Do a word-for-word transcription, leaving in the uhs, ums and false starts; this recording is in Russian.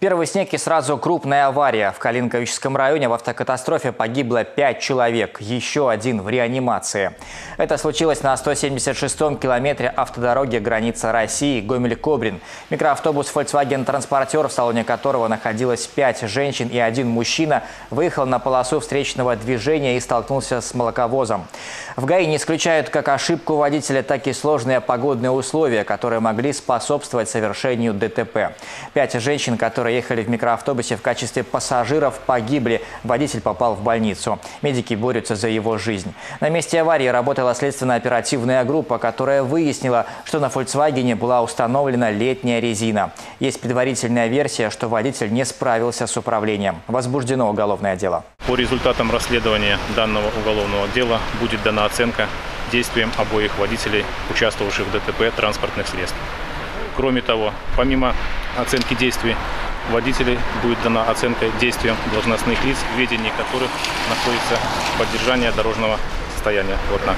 Первый снег и сразу крупная авария. В Калинковическом районе в автокатастрофе погибло пять человек, еще один в реанимации. Это случилось на сто семьдесят шестом километре автодороги граница России Гомель-Кобрин. Микроавтобус Volkswagen Transporter, в салоне которого находилось пять женщин и один мужчина, выехал на полосу встречного движения и столкнулся с молоковозом. В ГАИ не исключают как ошибку водителя, так и сложные погодные условия, которые могли способствовать совершению ДТП. Пять женщин, которые ехали в микроавтобусе в качестве пассажиров, погибли. Водитель попал в больницу. Медики борются за его жизнь. На месте аварии работала следственно-оперативная группа, которая выяснила, что на Volkswagen была установлена летняя резина. Есть предварительная версия, что водитель не справился с управлением. Возбуждено уголовное дело. По результатам расследования данного уголовного дела будет дана оценка действиям обоих водителей, участвовавших в ДТП транспортных средств. Кроме того, помимо оценки действий водителей, будет дана оценка действиям должностных лиц, в ведении которых находится поддержание дорожного состояния. Вот так.